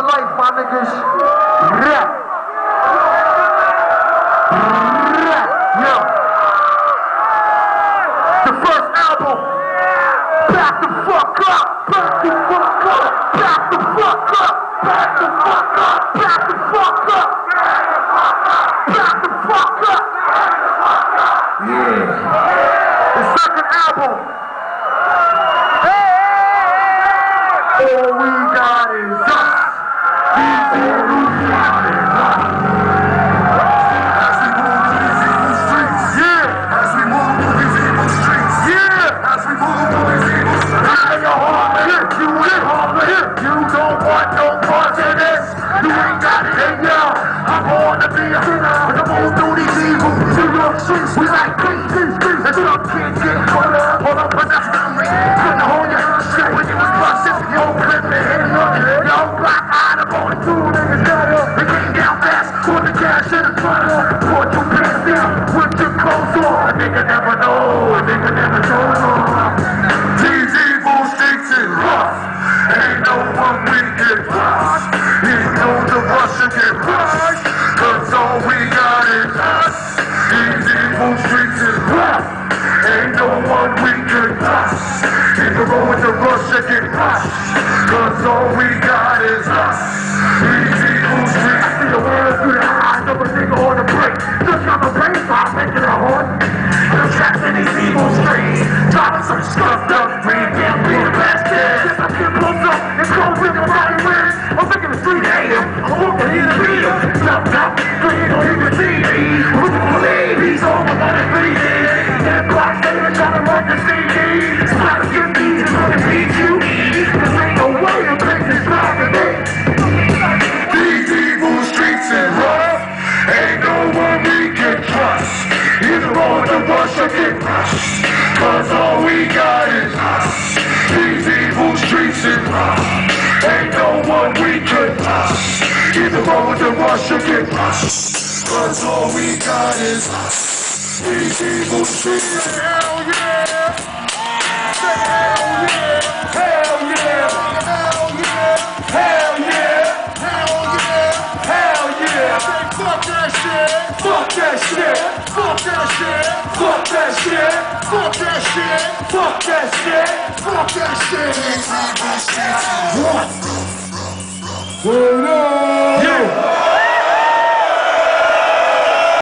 life, my niggas. Yo. The first album. Back the fuck up. Back the fuck up. Back the fuck up. Back the fuck up. Back the fuck up. Back the fuck up. Yeah. The second album. All we got is us. All we got is us. As we move through these evil streets. Yeah. As we move through these evil streets. Yeah. As we move through these evil streets. Hit your heart, hit you hit hard, hit. You don't want no part of this. You ain't got it in ya. I'm born to be a winner. When I move through these evil streets. We like crazy streets. And some kids get caught up. Hold up, but that's not right. Couldn't hold your shit when you was busted. Yo, clip me, hit nothing. Yo, black eyed, I'm only two niggas that up. They came down fast, put the cash in the front of. Put your pants down, with your clothes on. A nigga never know, a nigga never knows. These evil streets is rough. Ain't no one we get crushed. Ain't no the rush to get crushed. Cause all we got is us. These evil streets is rough. Ain't no one we can trust. Hit the road with the rush to get crushed. Cause all we got is us. These evil streets. I see the world through the eyes of a nigga on the break. Just got the brain pop making a horn. I'm trapped in these evil streets. Driving some scuffed up, green damn beer bastard. I get close up and close with the body wears. I'm thinking the street hate him. I'm walking in the beat him. Jumped up, clean on you can see me. Who can believe he's on my money bleeding? That black sailor trying to run the CD. Spot your beat is gonna beat you. Cause ain't no way to take this round today. These evil streets is rough. Ain't no one we can trust. Either on the rush or get crushed. Cause all we got is us. These evil streets is rough. Ain't no one we can trust. Either on the rush or get crushed. Cause all we got is us. These evil streets. Hell yeah! Hell yeah! Hell yeah! Hell yeah! Hell yeah! Hell yeah! Hell yeah! Say fuck that shit! Fuck that shit! Fuck that shit! Fuck that shit! Fuck that shit! Fuck that shit! Fuck that shit! These evil streets. What?